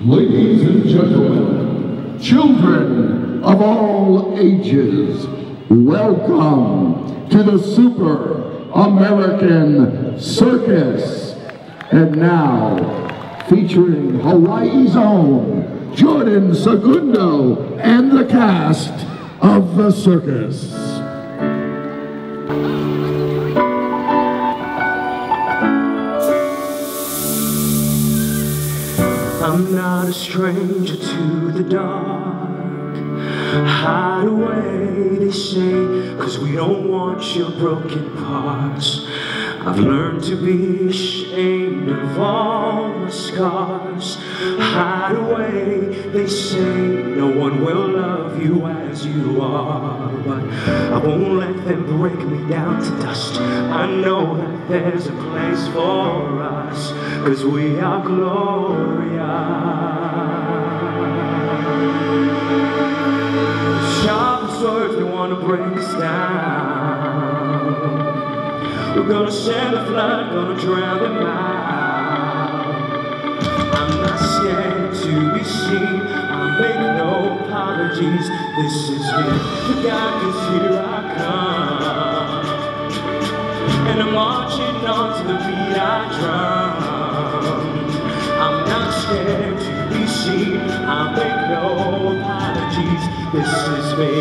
Ladies and gentlemen, children of all ages, welcome to the Super American Circus. And now, featuring Hawaii's own Jordan Segundo and the cast of the Circus. I'm not a stranger to the dark. Hide away, they say, 'cause we don't want your broken parts. I've learned to be ashamed of all my scars. Hide away, they say, no one will love you as you are. But I won't let them break me down to dust. I know that there's a place for us, 'cause we are glorious. Sharp swords, they want to break us down. We're gonna send the flood, gonna drown them out. I'm not scared to be seen, I make no apologies. This is me, the God, 'cause here I come. And I'm marching on to the beat I drum. I'm not scared to be seen, I make no apologies. This is me.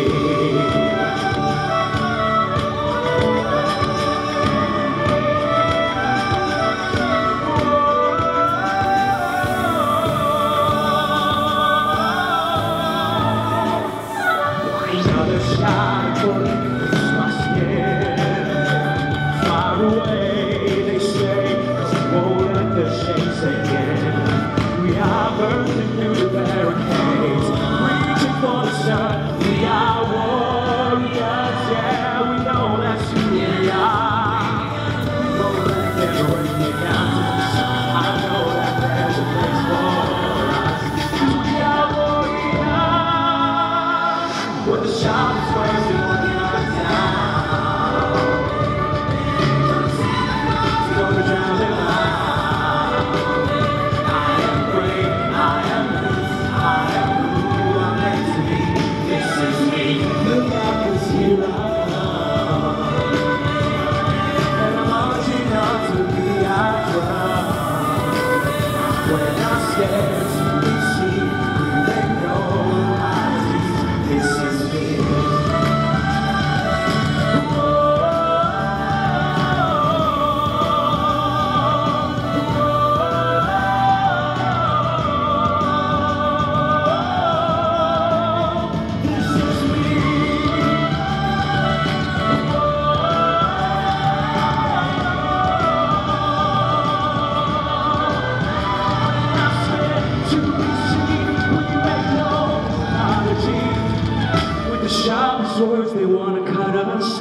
They want to cut us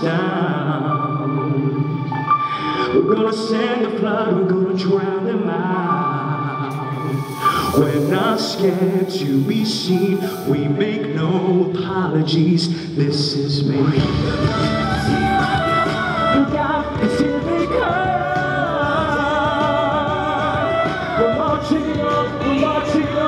down. We're gonna send the flood, we're gonna drown them out. We're not scared to be seen, we make no apologies. This is me. God is here they come. We're marching on, we're marching on.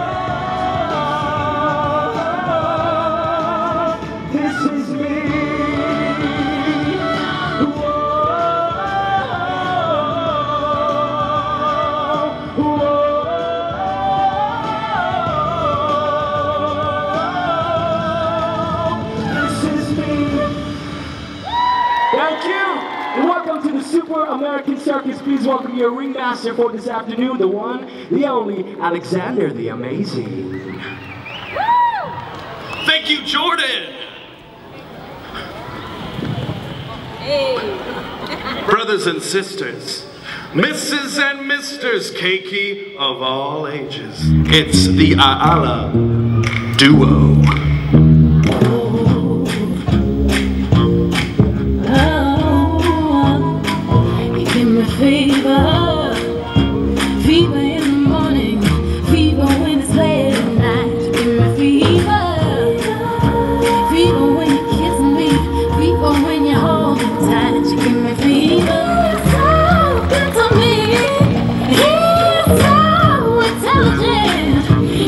American Circus, please welcome your ringmaster for this afternoon, the one, the only, Alexander the Amazing. Thank you, Jordan! Hey. Brothers and sisters, Mrs. and Misters Keiki of all ages, it's the Aala Duo. Fever, fever in the morning, fever when it's late at night. Give me fever, fever when you kiss me, fever when you hold me tight. You give me fever. It's so good to me. He's so intelligent.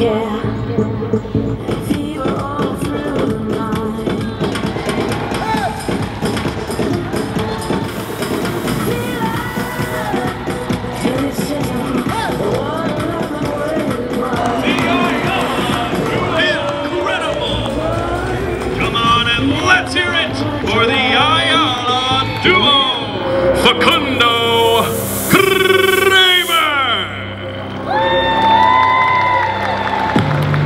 yeah. Fever all through the night. Let's hear it for the Ayala duo, Facundo Kramer.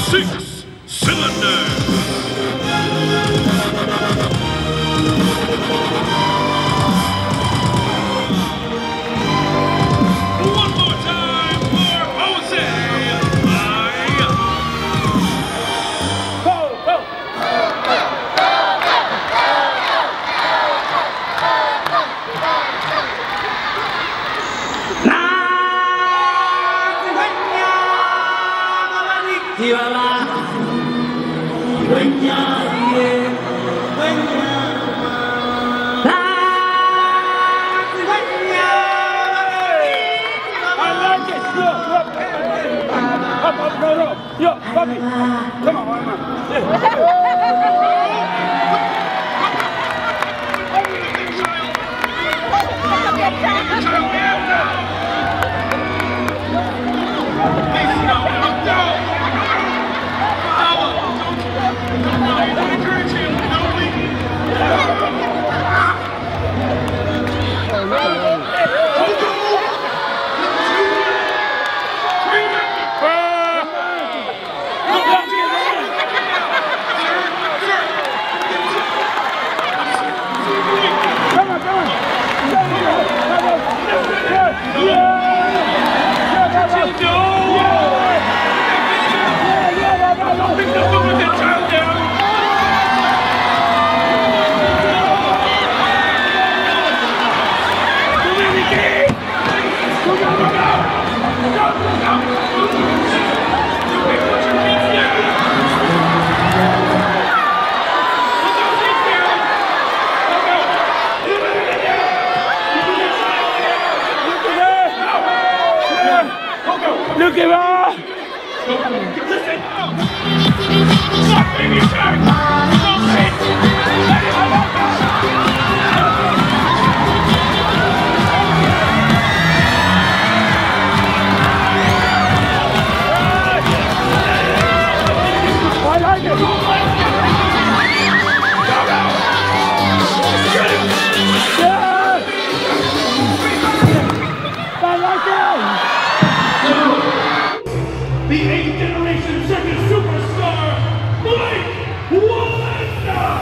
6 cylinders. One more time for Jose. Yo, puppy, come on, Look at that! Listen! Stop, baby, turn! Stop it! Let it go! I like it! Go, go! Yeah! I like it! The 8th generation circus superstar, Blake Wallenda!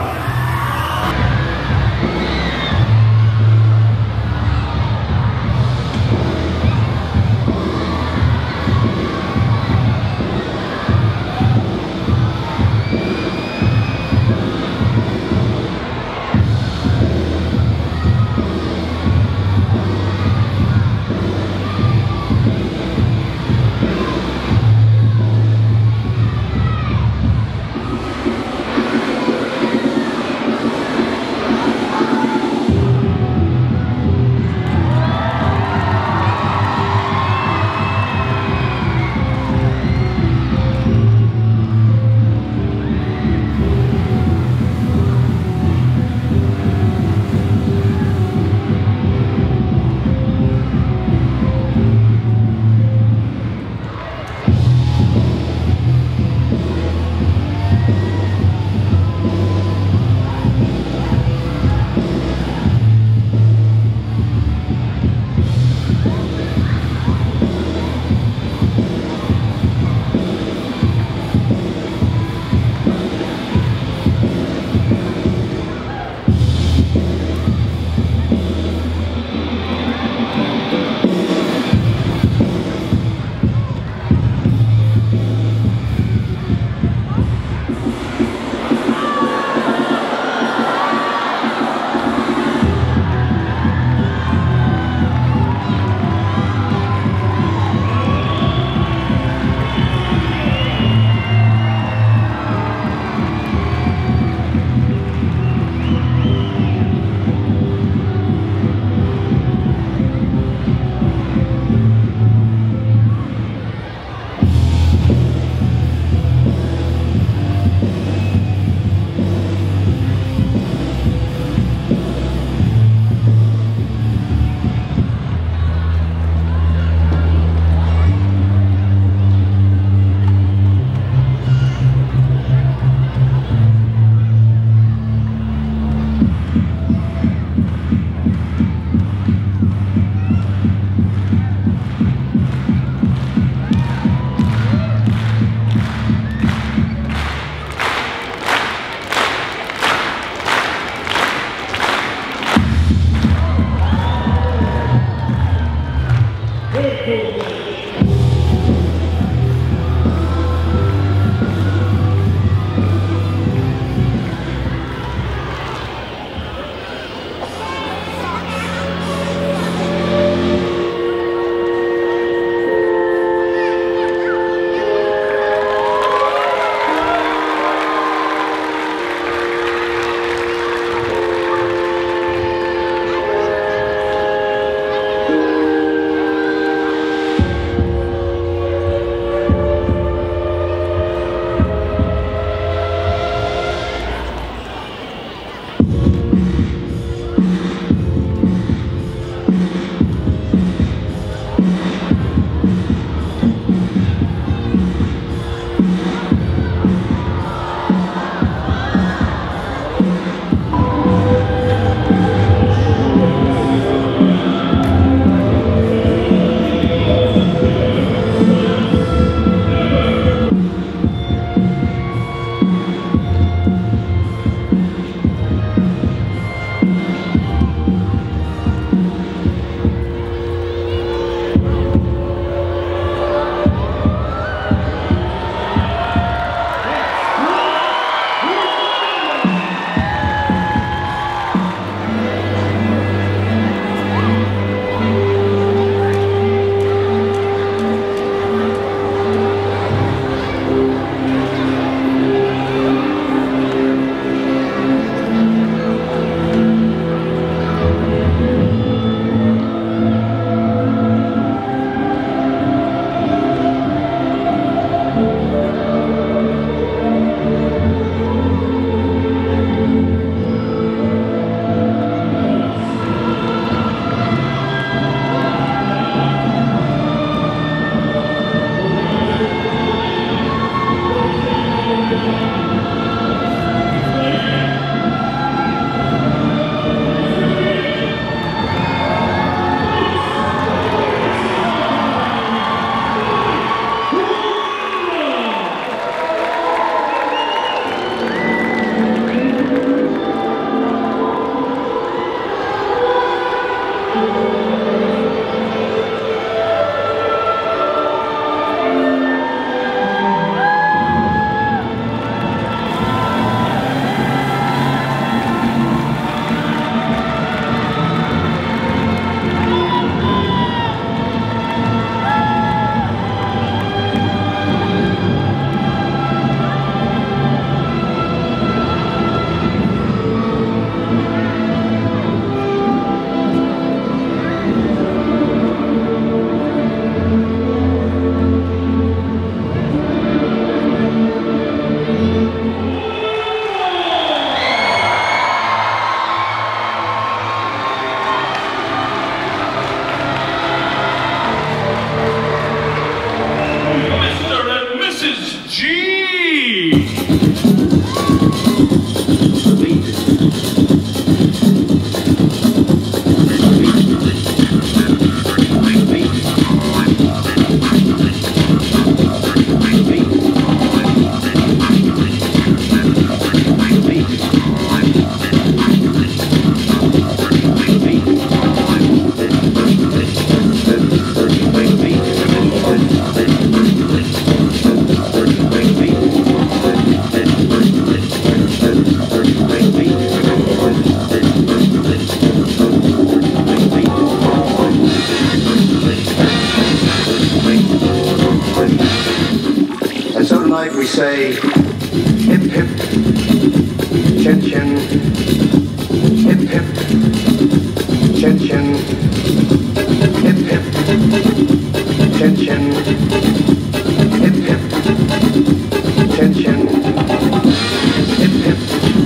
night we say, hip hip, chin chin, hip hip, chin chin, hip hip, chin chin, hip hip, chin chin, hip hip.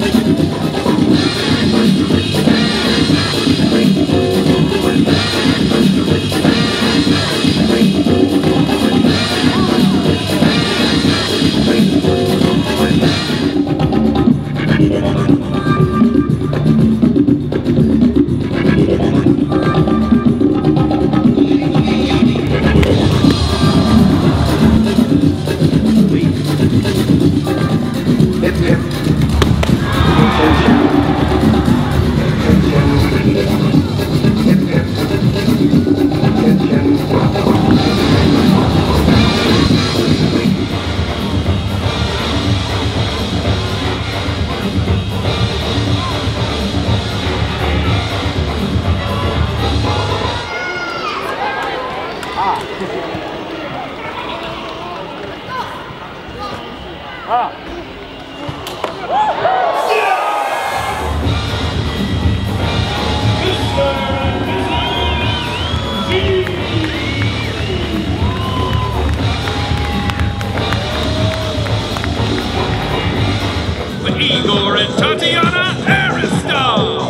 Igor and Tatiana Ariston.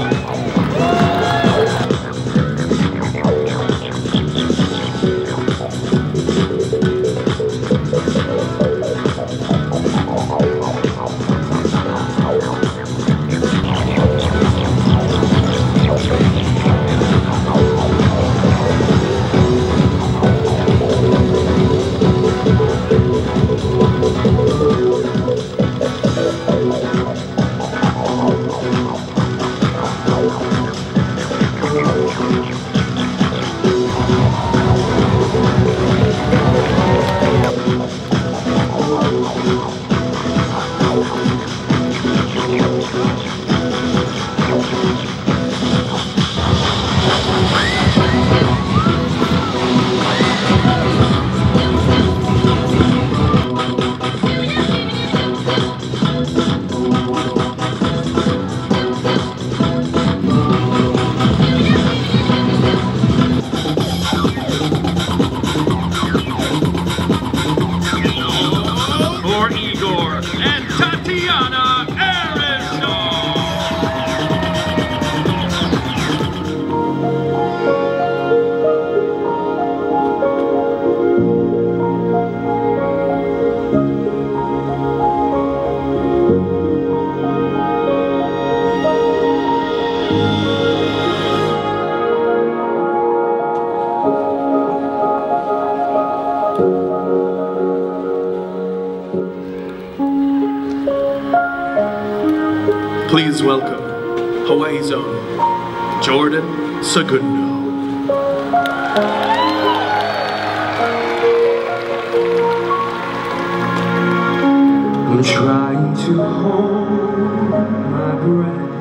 Please welcome Hawaii's own Jordan Segundo. I'm trying to hold my breath,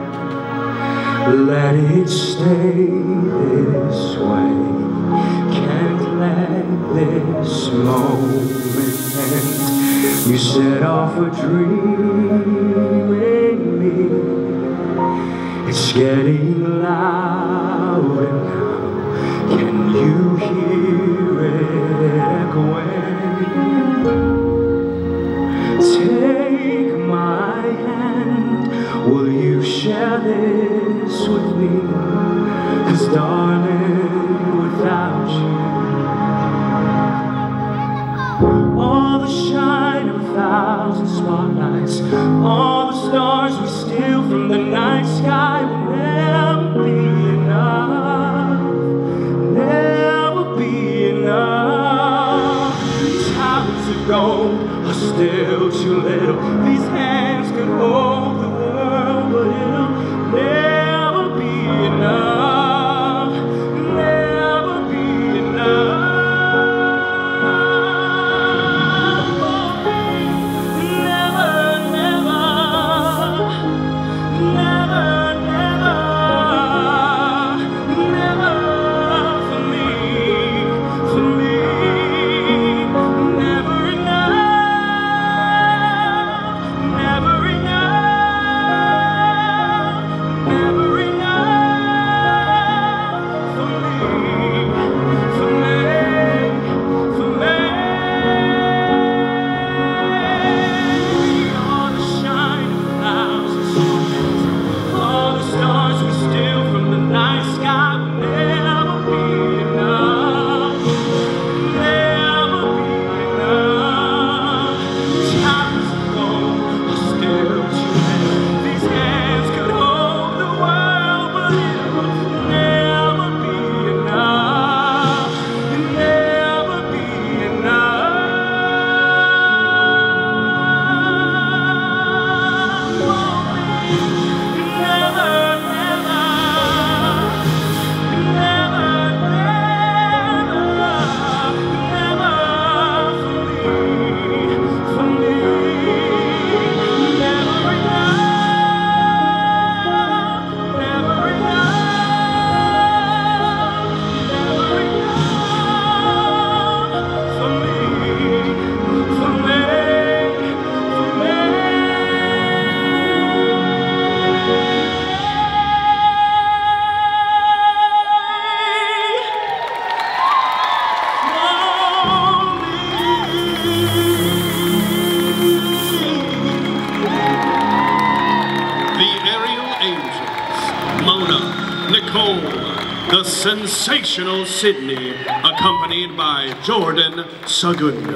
let it stay this way. Can't let this moment end. You set off a dream in me. It's getting louder now. Can you hear it echoing? Take my hand, will you share this with me? 'Cause darling, without you, all the shine of 1,000 spotlights, all the stars we steal from the night sky will never be enough, never be enough. These hours of gold are still too little. These hands could hold the world, but it'll never be enough, never be enough. sensational Sydney, accompanied by Jordan Segundo.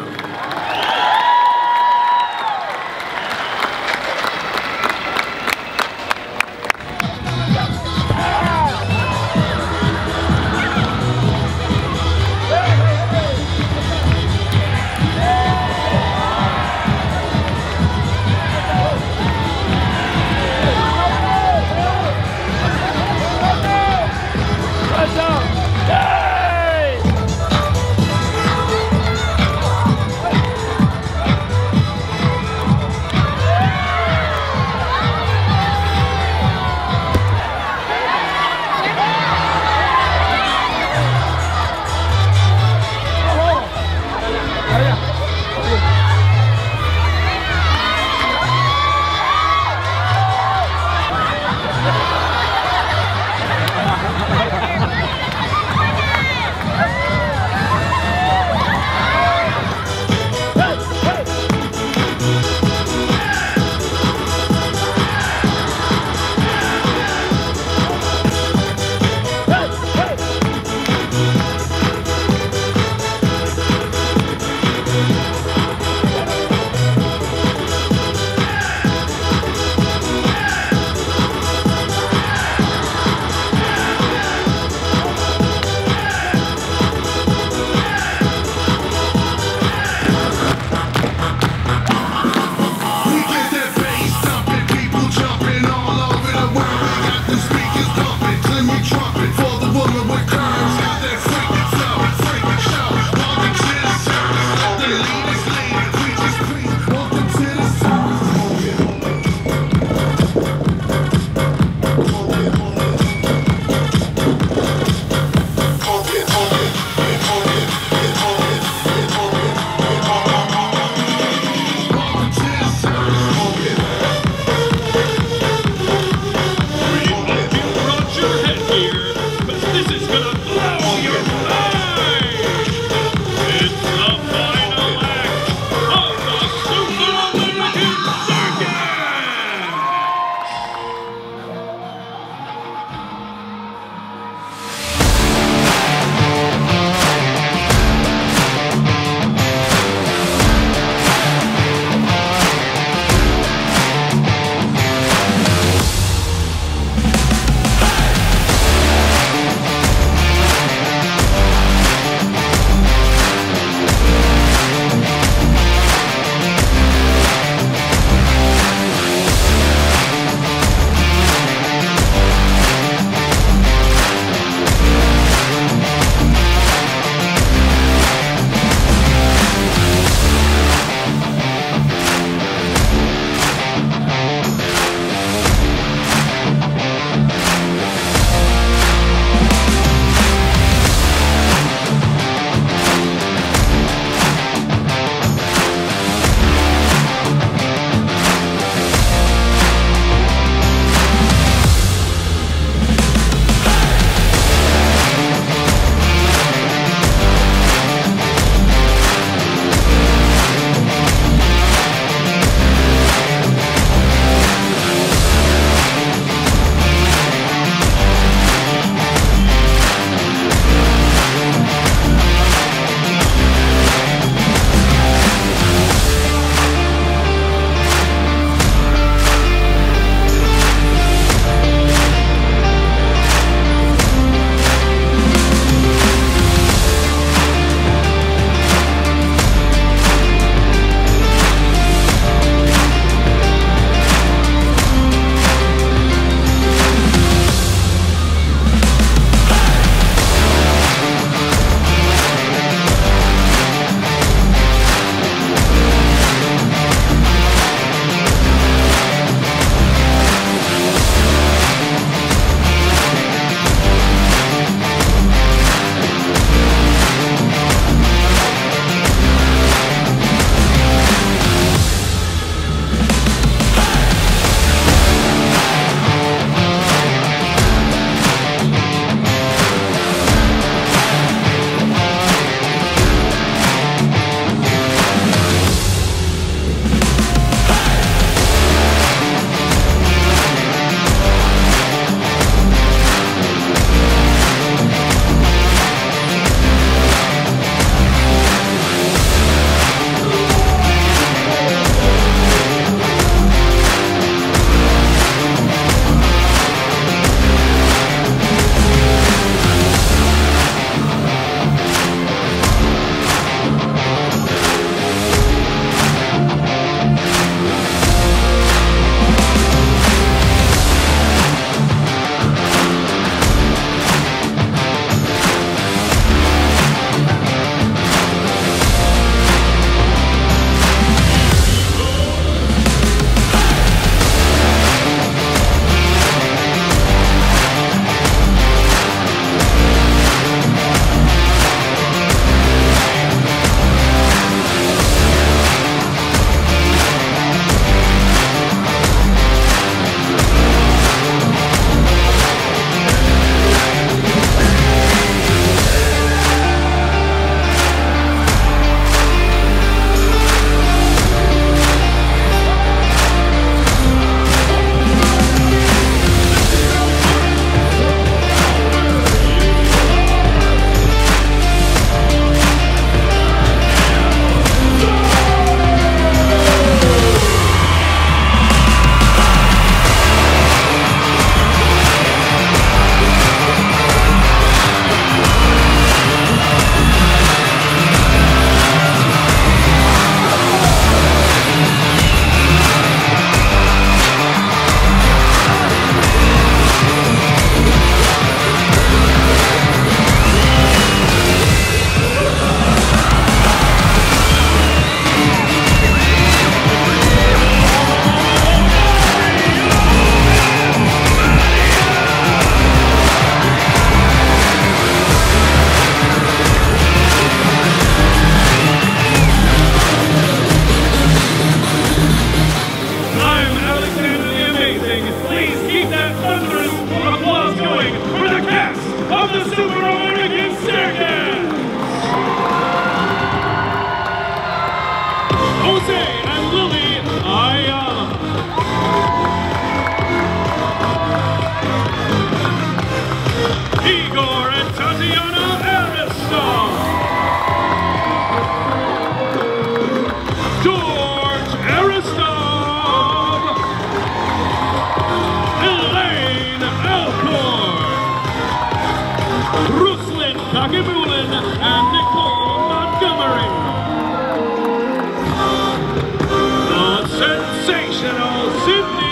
sensational Sydney.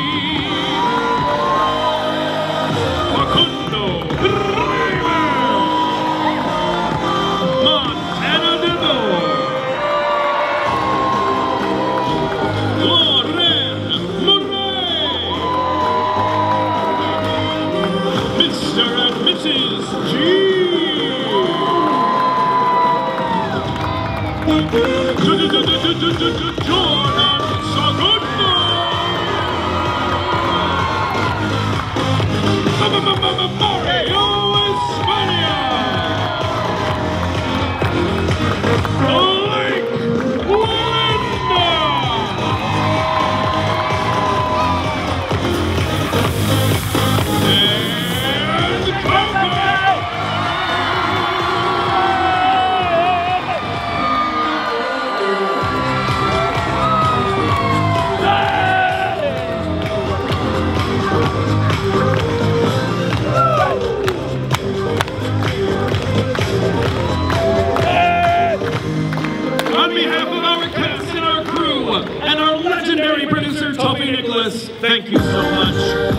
Facundo Driver. Montana Devil. Lauren Murray. Mr. and Mrs. G. Jordan Segundo. Mario Espana. Blake Linda. And Faber. On behalf of our cast and our crew and our legendary producer, Toby Nicholas, thank you so much.